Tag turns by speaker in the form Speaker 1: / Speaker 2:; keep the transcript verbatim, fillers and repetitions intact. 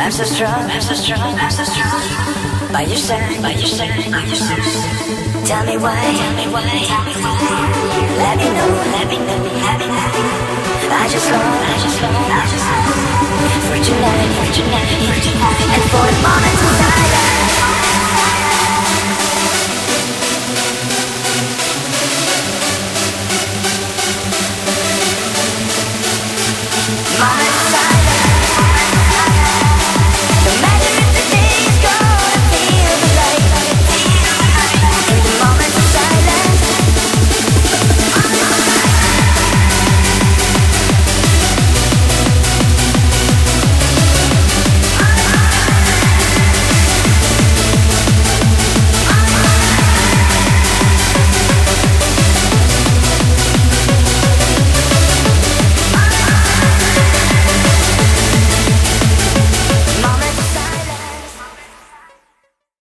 Speaker 1: I'm so strong, I'm so strong, I'm so strong. By your side, by your side, by your side. Tell me why, tell me why, tell me why. Let me know, let me know.